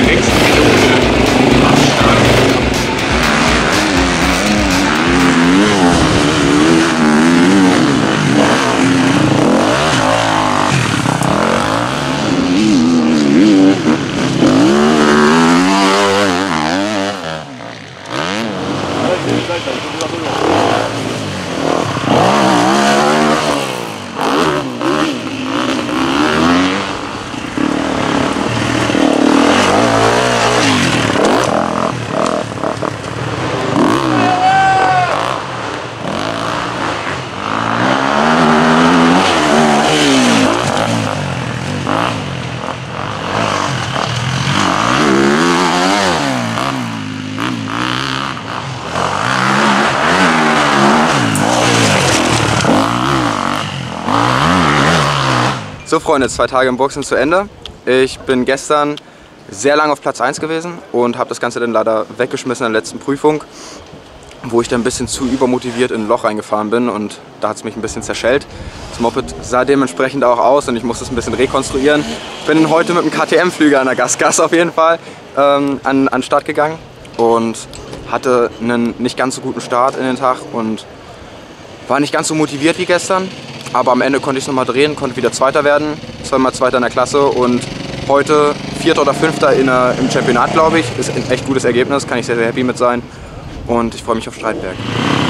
nächsten Minute am Start. So Freunde, 2 Tage im Boxen zu Ende. Ich bin gestern sehr lange auf Platz 1 gewesen und habe das Ganze dann leider weggeschmissen in der letzten Prüfung, wo ich dann ein bisschen zu übermotiviert in ein Loch reingefahren bin und da hat es mich ein bisschen zerschellt. Das Moped sah dementsprechend auch aus und ich musste es ein bisschen rekonstruieren. Bin heute mit einem KTM-Flüger an der Gas auf jeden Fall an den Start gegangen und hatte einen nicht ganz so guten Start in den Tag und war nicht ganz so motiviert wie gestern. Aber am Ende konnte ich es nochmal drehen, konnte wieder Zweiter werden, 2-mal Zweiter in der Klasse und heute Vierter oder Fünfter im Championat, glaube ich. Ist ein echt gutes Ergebnis, kann ich sehr, sehr happy mit sein und ich freue mich auf Streitberg.